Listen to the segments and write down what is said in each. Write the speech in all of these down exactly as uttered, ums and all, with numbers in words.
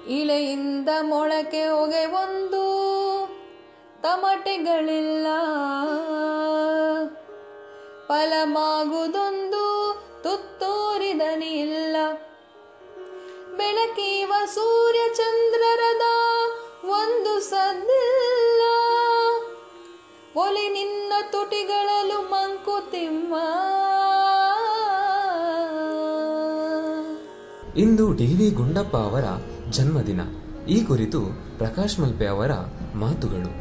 ಇಳೆಯಿಂದ ಮೊಳಕೆ ಹೊಗೆ ಒಂದು ತಮಟೆಗಳಿಲ್ಲ, ಫಲಮಾಗುವುದೊಂದು ತುತ್ತೂರಿದನಿ ಇಲ್ಲ. ಬೆಳಕೀವ ಸೂರ್ಯ ಚಂದ್ರರದ ಒಂದು ಸದ್ದಿಲ್ಲ, ಒಲಿ ನಿನ್ನ ತುಟಿಗಳಲು ಮಂಕುತಿಮ್ಮ. ಇಂದು ಡಿ ವಿ ಗುಂಡಪ್ಪ ಅವರ ಜನ್ಮದಿನ. ಈ ಕುರಿತು ಪ್ರಕಾಶ್ ಮಲ್ಪೆ ಅವರ ಮಾತುಗಳು.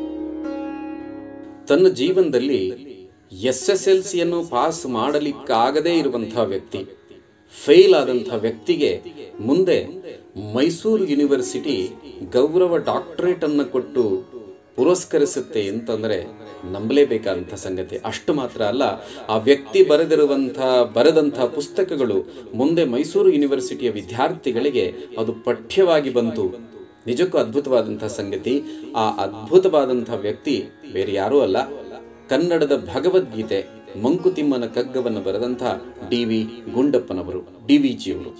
ತನ್ನ ಜೀವನದಲ್ಲಿ ಎಸ್ ಎಸ್ ಎಲ್ ಸಿಯನ್ನು ಪಾಸ್ ಮಾಡಲಿಕ್ಕಾಗದೇ ಇರುವಂತಹ ವ್ಯಕ್ತಿ, ಫೇಲ್ ಆದಂತಹ ವ್ಯಕ್ತಿಗೆ ಮುಂದೆ ಮೈಸೂರು ಯೂನಿವರ್ಸಿಟಿ ಗೌರವ ಡಾಕ್ಟರೇಟ್ ಅನ್ನು ಕೊಟ್ಟು ಪುರಸ್ಕರಿಸುತ್ತೆ ಅಂತಂದ್ರೆ ನಂಬಲೇಬೇಕಾದಂಥ ಸಂಗತಿ. ಅಷ್ಟು ಮಾತ್ರ ಅಲ್ಲ, ಆ ವ್ಯಕ್ತಿ ಬರೆದಿರುವಂಥ ಬರೆದಂತಹ ಪುಸ್ತಕಗಳು ಮುಂದೆ ಮೈಸೂರು ಯೂನಿವರ್ಸಿಟಿಯ ವಿದ್ಯಾರ್ಥಿಗಳಿಗೆ ಅದು ಪಠ್ಯವಾಗಿ ಬಂತು. ನಿಜಕ್ಕೂ ಅದ್ಭುತವಾದಂತಹ ಸಂಗತಿ. ಆ ಅದ್ಭುತವಾದಂತಹ ವ್ಯಕ್ತಿ ಬೇರೆ ಯಾರೂ ಅಲ್ಲ, ಕನ್ನಡದ ಭಗವದ್ಗೀತೆ ಮಂಕುತಿಮ್ಮನ ಕಗ್ಗವನ್ನು ಬರೆದಂತಹ ಡಿ ವಿ ಗುಂಡಪ್ಪನವರು, ಡಿ ವಿ ಜಿಯವರು.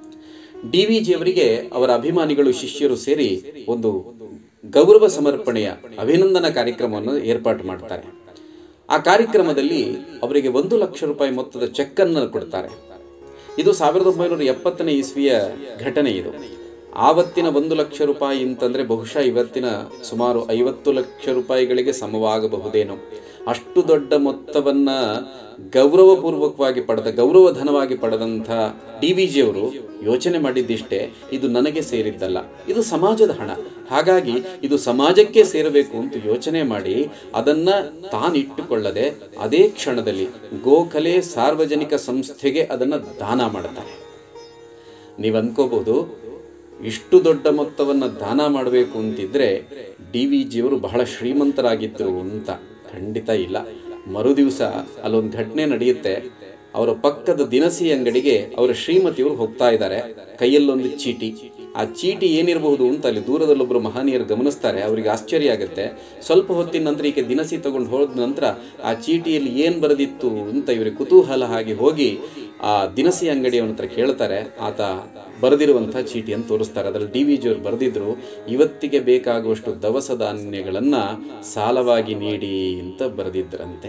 ಡಿ ವಿ ಜಿಯವರಿಗೆ ಅವರ ಅಭಿಮಾನಿಗಳು, ಶಿಷ್ಯರು ಸೇರಿ ಒಂದು ಗೌರವ ಸಮರ್ಪಣೆಯ ಅಭಿನಂದನಾ ಕಾರ್ಯಕ್ರಮವನ್ನು ಏರ್ಪಾಟು ಮಾಡ್ತಾರೆ. ಆ ಕಾರ್ಯಕ್ರಮದಲ್ಲಿ ಅವರಿಗೆ ಒಂದು ಲಕ್ಷ ರೂಪಾಯಿ ಮೊತ್ತದ ಚೆಕ್ ಅನ್ನು ಕೊಡ್ತಾರೆ. ಇದು ಸಾವಿರದ ಒಂಬೈನೂರ ಎಪ್ಪತ್ತನೇ ಇಸ್ವಿಯ ಘಟನೆ. ಇದು ಆವತ್ತಿನ ಒಂದು ಲಕ್ಷ ರೂಪಾಯಿ ಅಂತಂದ್ರೆ ಬಹುಶಃ ಇವತ್ತಿನ ಸುಮಾರು ಐವತ್ತು ಲಕ್ಷ ರೂಪಾಯಿಗಳಿಗೆ ಸಮವಾಗಬಹುದೇನೋ. ಅಷ್ಟು ದೊಡ್ಡ ಮೊತ್ತವನ್ನ ಗೌರವಪೂರ್ವಕವಾಗಿ ಪಡೆದ ಗೌರವಧನವಾಗಿ ಪಡೆದಂಥ ಡಿ ವಿ ಜಿಯವರು ಯೋಚನೆ ಮಾಡಿದ್ದಿಷ್ಟೇ, ಇದು ನನಗೆ ಸೇರಿದ್ದಲ್ಲ, ಇದು ಸಮಾಜದ ಹಣ, ಹಾಗಾಗಿ ಇದು ಸಮಾಜಕ್ಕೆ ಸೇರಬೇಕು ಅಂತ ಯೋಚನೆ ಮಾಡಿ ಅದನ್ನ ತಾನಿಟ್ಟುಕೊಳ್ಳದೆ ಅದೇ ಕ್ಷಣದಲ್ಲಿ ಗೋಖಲೆ ಸಾರ್ವಜನಿಕ ಸಂಸ್ಥೆಗೆ ಅದನ್ನ ದಾನ ಮಾಡುತ್ತಾರೆ. ನೀವು ಅನ್ಕೋಬಹುದು, ಇಷ್ಟು ದೊಡ್ಡ ಮೊತ್ತವನ್ನು ದಾನ ಮಾಡಬೇಕು ಅಂತಿದ್ರೆ ಡಿ ವಿ ಜಿಯವರು ಬಹಳ ಶ್ರೀಮಂತರಾಗಿದ್ದರು ಅಂತ. ಖಂಡಿತ ಇಲ್ಲ. ಮರುದಿವಸ ಅಲ್ಲೊಂದು ಘಟನೆ ನಡೆಯುತ್ತೆ. ಅವರ ಪಕ್ಕದ ದಿನಸಿ ಅಂಗಡಿಗೆ ಅವರ ಶ್ರೀಮತಿಯವರು ಹೋಗ್ತಾ ಇದ್ದಾರೆ, ಕೈಯಲ್ಲೊಂದು ಚೀಟಿ. ಆ ಚೀಟಿ ಏನಿರಬಹುದು ಅಂತ ಅಲ್ಲಿ ದೂರದಲ್ಲೊಬ್ಬರು ಮಹನೀಯರು ಗಮನಿಸ್ತಾರೆ. ಅವರಿಗೆ ಆಶ್ಚರ್ಯ ಆಗುತ್ತೆ. ಸ್ವಲ್ಪ ಹೊತ್ತಿನ ನಂತರ ಈಕೆ ದಿನಸಿ ತಗೊಂಡು ಹೋದ ನಂತರ ಆ ಚೀಟಿಯಲ್ಲಿ ಏನು ಬರೆದಿತ್ತು ಅಂತ ಇವರಿಗೆ ಕುತೂಹಲ ಆಗಿ ಹೋಗಿ ಆ ದಿನಸಿ ಅಂಗಡಿಯವನ ಹತ್ರ ಕೇಳ್ತಾರೆ. ಆತ ಬರೆದಿರುವಂತಹ ಚೀಟಿಯನ್ನು ತೋರಿಸ್ತಾರೆ. ಅದರಲ್ಲಿ ಡಿ ವಿ ಜಿಯವರು ಬರೆದಿದ್ರು, ಇವತ್ತಿಗೆ ಬೇಕಾಗುವಷ್ಟು ದವಸ ಧಾನ್ಯಗಳನ್ನು ಸಾಲವಾಗಿ ನೀಡಿ ಅಂತ ಬರೆದಿದ್ದರಂತೆ.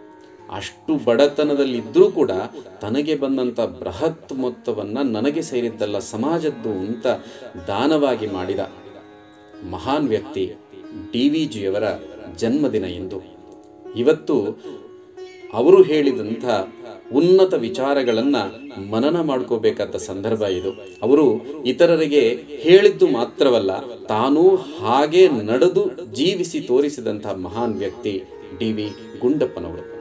ಅಷ್ಟು ಬಡತನದಲ್ಲಿದ್ದರೂ ಕೂಡ ತನಗೆ ಬಂದಂಥ ಬೃಹತ್ ಮೊತ್ತವನ್ನು ನನಗೆ ಸೇರಿದ್ದಲ್ಲ, ಸಮಾಜದ್ದು ಅಂತ ದಾನವಾಗಿ ಮಾಡಿದ ಮಹಾನ್ ವ್ಯಕ್ತಿ ಡಿ ವಿ ಜಿಯವರ ಜನ್ಮದಿನ ಎಂದು. ಇವತ್ತು ಅವರು ಹೇಳಿದಂಥ ಉನ್ನತ ವಿಚಾರಗಳನ್ನು ಮನನ ಮಾಡ್ಕೋಬೇಕಾದ ಸಂದರ್ಭ ಇದು. ಅವರು ಇತರರಿಗೆ ಹೇಳಿದ್ದು ಮಾತ್ರವಲ್ಲ, ತಾನೂ ಹಾಗೆ ನಡೆದು ಜೀವಿಸಿ ತೋರಿಸಿದಂಥ ಮಹಾನ್ ವ್ಯಕ್ತಿ ಡಿ ವಿ ಗುಂಡಪ್ಪನವರು.